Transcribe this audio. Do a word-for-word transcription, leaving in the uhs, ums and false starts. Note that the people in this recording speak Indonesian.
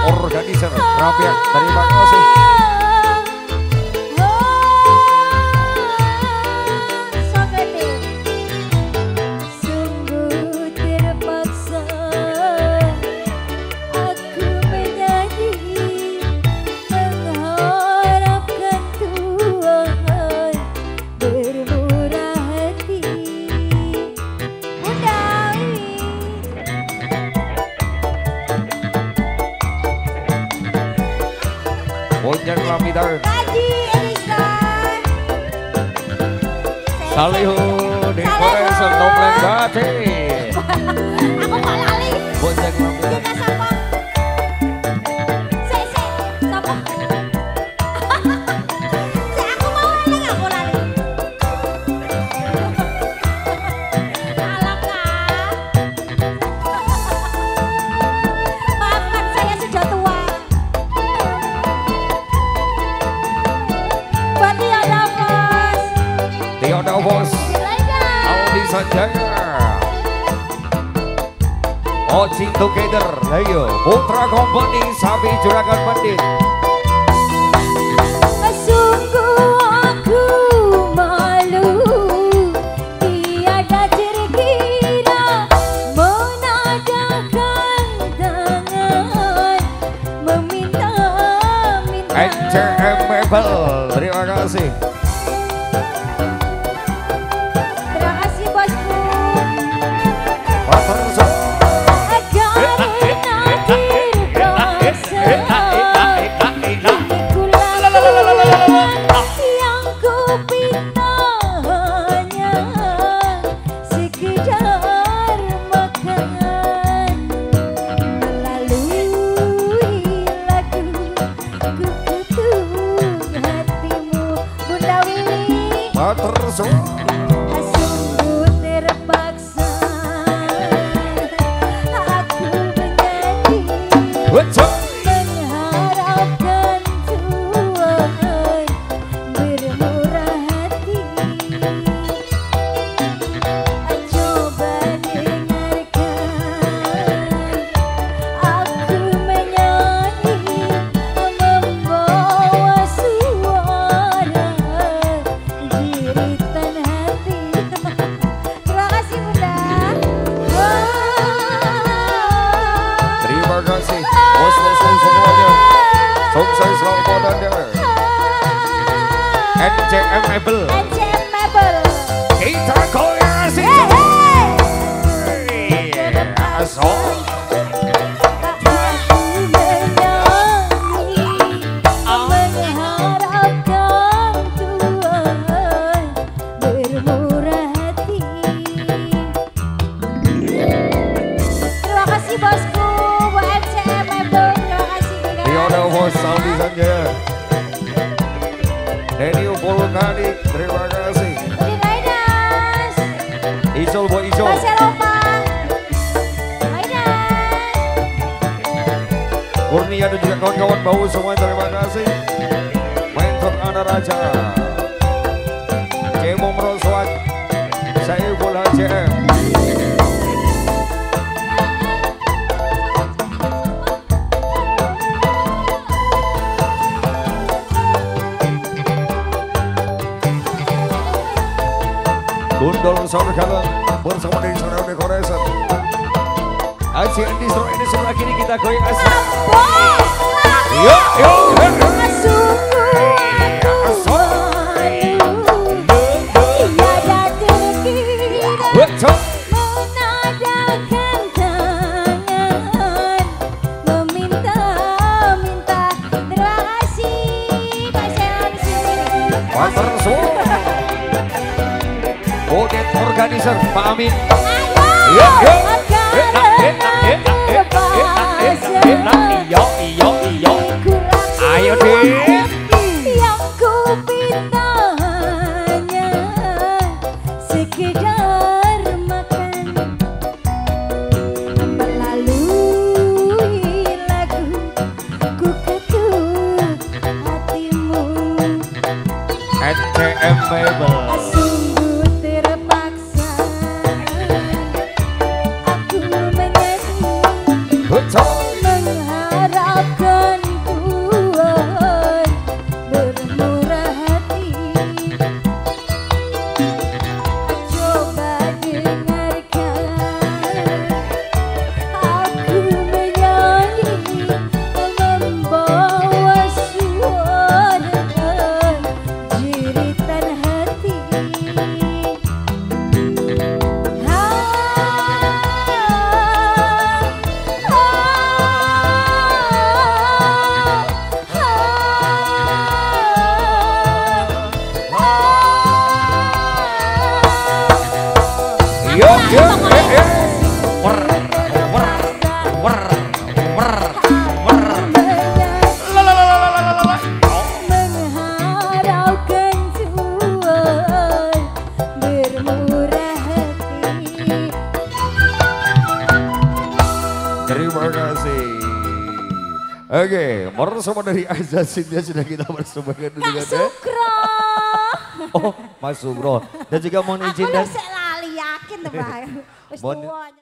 organizer Rabian, terima kasih. Bonjang Lamidar Salihu di Korea Nompleng Bati. Aku kok lali. Bonjang Lamidar Sik sik sapa? Sik aku mau eling aku lali. Alah Kak. Maafkan saya sudah tua. Tio Davos, Aldi Sanjaya, Oci Together, ayo Putra Company, Sabi Juragan Pandit. Sungguh aku malu, tiada kira-kira menadahkan tangan, meminta-minta. N C M Mebel, terima kasih. Sungguh terpaksa aku menjadi mengharapkan Tuhan bermurah hati. Coba dengarkan aku menyanyi membawa suara jeritan hati. Terima kasih Bunda. Terima kasih bos-bos semuanya. Sukses selalu podanya. N C M Mebel. N C M Mebel. Kita koleksi. Asal. Bosku, buat N C M Mebel, terima kasih juga. Tio Davos, Aldi Sanjaya, Denny Upolukadi, terima kasih. Udin Raidas, Icol Boy Icol, Barcelona, Raidas, Kurnia dan juga kawan-kawan bau semua, terima kasih. Mentor Ana Raja, Cemo Meroswat, Saiful H M. Gundol Sorkala bersama dari Saudara Decoration. Aci Distro ini sebelah kiri kita goyang asik. Yuk, yuk, yuk. menadahkan tangan, meminta-minta. Terima kasih Pak Selan sini. Water Soul. Bodet Organizer Pak Amin. Ayo, Iyo, iyo, iyo. Ayo deh. Yang ku pinta hanya sekedar makan, melalui lagu ku ketuk hatimu. N C M Mebel. Sungguh terpaksa aku menyanyi Betul. mengharap Ya, pokoknya. eh, eh. Wer, wer, wer, wer, wer. Lalalalalalala. Oh. Mengharaukan Tuhan bermurah hati. Terima kasih. Oke, bersama dari Azza Cynthia sudah kita bersamakan Kak dengan Sukro. Oh, Mas Sugro. Dan juga mohon izin Aku dan lu sik lali yakin tuh Pak. Wis Mohon- tuwa.